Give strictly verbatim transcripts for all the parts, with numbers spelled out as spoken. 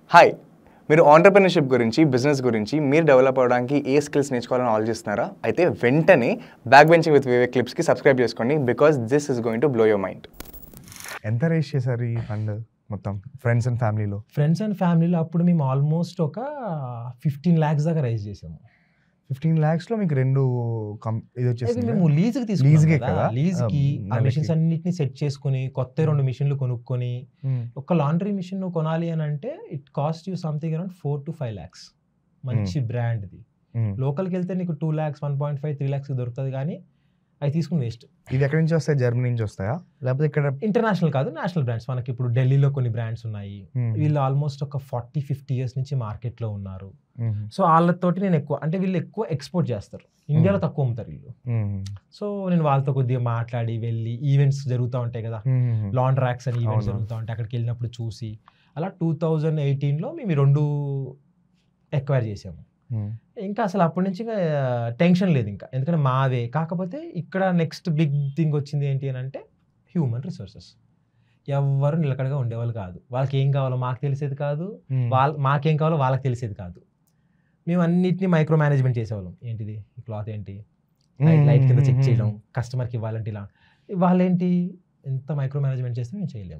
Hi, మీరు entrepreneurship గురించి, business గురించి మీరు డెవలప్ అవ్వడానికి ఏ స్కిల్స్ నేర్చుకోవాలని ఆలోచిస్తున్నారా? అయితే వెంటనే బ్యాక్ బెంచింగ్ విత్ వివేక్ క్లిప్స్‌కి సబ్స్క్రైబ్ చేసుకోండి. Because this is going to blow your mind. ఎంత రేస్ చేశారు ఈ ఫండ్ మొత్తం ఫ్రెండ్స్ అండ్ ఫ్యామిలీలో? ఫ్రెండ్స్ అండ్ ఫ్యామిలీలో అప్పుడు మేము ఆల్మోస్ట్ ఒక ఫిఫ్టీన్ ల్యాక్స్ దాకా రైజ్ చేసాము. ఫిఫ్టీన్ ల్యాక్స్ లో మీకు రెండు ఇది వచ్చేసింది. మేము లీజ్కి తీసుకున్నాం కదా, లీజ్కి ఆ మిషన్స్ అన్నిటిని సెట్ చేసుకుని కొత్త రెండు మిషన్లు కొనుక్కొని ఒక లాండ్రీ మిషన్ కొనాలి అని అంటే it cost you something around four to five lakhs. మంచి బ్రాండ్ది. లోకల్కి వెళ్తే నీకు two lakhs one point five three lakhs దొరుకుతుంది, కానీ అవి తీసుకుని వేస్ట్. ఇది ఎక్కడి నుంచి వస్తాయి? జర్మనీ నుంచి వస్తాయా లేకపోతే ఇక్కడ? ఇంటర్నేషనల్ కాదు, నేషనల్ బ్రాండ్స్. మనకి ఇప్పుడు ఢిల్లీలో కొన్ని బ్రాండ్స్ ఉన్నాయి. వీళ్ళు ఆల్మోస్ట్ ఒక ఫార్టీ ఫిఫ్టీ ఇయర్స్ నుంచి మార్కెట్లో ఉన్నారు. సో వాళ్ళతోటి నేను ఎక్కువ అంటే వీళ్ళు ఎక్కువ ఎక్స్పోర్ట్ చేస్తారు, ఇండియాలో తక్కువ అమ్ముతారు వీళ్ళు. సో నేను వాళ్ళతో కొద్దిగా మాట్లాడి వెళ్ళి ఈవెంట్స్ జరుగుతూ ఉంటాయి కదా, లాండ్ ర్యాక్స్ అని ఈవెంట్స్ జరుగుతూ ఉంటాయి, అక్కడికి వెళ్ళినప్పుడు చూసి అలా టూ థౌజండ్ ఎయిటీన్లో మేము ఈ రెండు ఎక్వైర్ చేసాము. ఇంకా అసలు అప్పటి నుంచి టెన్షన్ లేదు ఇంకా, ఎందుకంటే మావే. కాకపోతే ఇక్కడ నెక్స్ట్ బిగ్ థింగ్ వచ్చింది ఏంటి అని అంటే హ్యూమన్ రిసోర్సెస్. ఎవరు నిలకడగా ఉండేవాళ్ళు కాదు. వాళ్ళకి ఏం కావాలో మాకు తెలిసేది కాదు, వాళ్ళ మాకేం కావాలో వాళ్ళకి తెలిసేది కాదు. మేము అన్నిటిని మైక్రో మేనేజ్మెంట్ చేసేవాళ్ళం. ఏంటిది ఈ క్లాత్ ఏంటి, లైట్ కింద చెక్ చేయడం, కస్టమర్కి ఇవ్వాలంటే ఇలా. వాళ్ళేంటి ఎంత మైక్రో మేనేజ్మెంట్ చేస్తే మేము చేయలేము.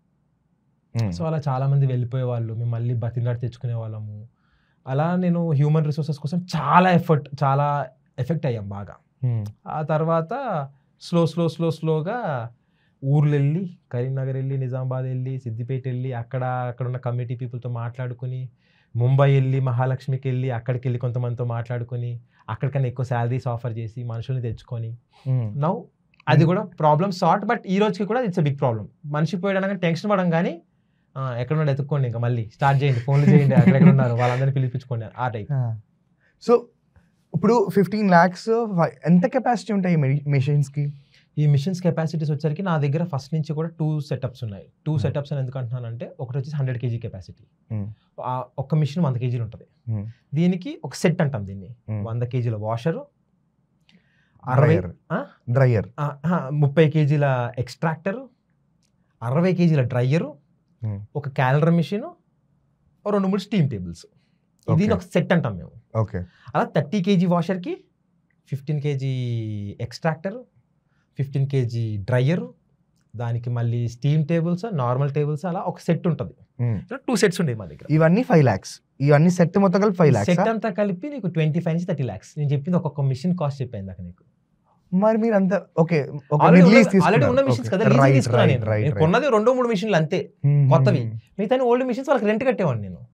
సో అలా చాలామంది వెళ్ళిపోయే వాళ్ళు, మేము మళ్ళీ బతిలాడి తెచ్చుకునే వాళ్ళము. అలా నేను హ్యూమన్ రిసోర్సెస్ కోసం చాలా ఎఫర్ట్ చాలా ఎఫెక్ట్ అయ్యాం బాగా. ఆ తర్వాత స్లో స్లో స్లో స్లోగా ఊర్లు వెళ్ళి, కరీంనగర్ వెళ్ళి, నిజామాబాద్ వెళ్ళి, సిద్దిపేట వెళ్ళి, అక్కడ అక్కడ ఉన్న కమ్యూనిటీ పీపుల్తో మాట్లాడుకుని, ముంబై వెళ్ళి, మహాలక్ష్మికి వెళ్ళి, అక్కడికి వెళ్ళి కొంతమందితో మాట్లాడుకొని, అక్కడికన్నా ఎక్కువ శాలరీస్ ఆఫర్ చేసి మనుషుల్ని తెచ్చుకొని నౌ అది కూడా ప్రాబ్లమ్ సార్ట్. బట్ ఈ రోజుకి కూడా ఇట్స్ ఎ బిగ్ ప్రాబ్లమ్. మనిషి పోయడానికి టెన్షన్ పడడం, కానీ ఎక్కడ ఉన్నాడు ఎత్తుక్కోండి, ఇంకా మళ్ళీ స్టార్ట్ చేయండి, ఫోన్లు చేయండి, అక్కడెక్కడ ఉన్నారు వాళ్ళందరినీ పిలిపించుకోండి, ఆ టైప్. సో ఇప్పుడు ఫిఫ్టీన్ ల్యాక్స్ ఎంత కెపాసిటీ ఉంటాయి మెషిన్స్కి? ఈ మిషన్స్ కెపాసిటీస్ వచ్చరికి నా దగ్గర ఫస్ట్ నుంచి కూడా టూ సెటప్స్ ఉన్నాయి. టూ సెటప్స్ అని ఎందుకు అంటున్నానంటే, ఒకటి వచ్చేసి హండ్రెడ్ కేజీ కెపాసిటీ, ఒక్క మిషన్ వంద కేజీలు ఉంటుంది. దీనికి ఒక సెట్ అంటాం దీన్ని. వంద కేజీల వాషరు, అరవై డ్రయర్, ముప్పై కేజీల ఎక్స్ట్రాక్టరు, అరవై కేజీల డ్రయ్యరు, ఒక క్యాలెండర్ మిషన్, రెండు మూడు స్టీమ్ టేబుల్స్. దీని ఒక సెట్ అంటాం మేము. ఓకే. అలా థర్టీ కేజీ వాషర్కి fifteen kg extractor, fifteen kg dryer, దానికి మళ్ళీ స్టీమ్ టేబుల్స్, నార్మల్ టేబుల్స్, అలా ఒక సెట్ ఉంటుంది. టూ సెట్స్ ఉండేవి మా దగ్గర. ఇవన్నీ ఫైవ్ ల్యాక్స్ ఇవన్నీ సెట్ మొత్తం కలిపి ఫైవ్ ల్యాక్స్ సెట్ అంతా కలిపి నీకు ట్వంటీ ఫైవ్ నుంచి థర్టీ ల్యాక్స్. నేను చెప్పింది ఒక్కొక్క మిషన్ కాస్ట్ చెప్పాను దాకా నీకు. మరి మీరు అంతా ఓకే ఆల్రెడీ ఉన్న మిషన్స్ కదా, లీజ్ తీసుకున్నాను నేను. కొన్నది రెండో మూడు మిషన్లు అంతే కొత్తవి. మిగతా ఓల్డ్ మిషన్స్ వాళ్ళకి రెంట్ కట్టేవాడిని నేను.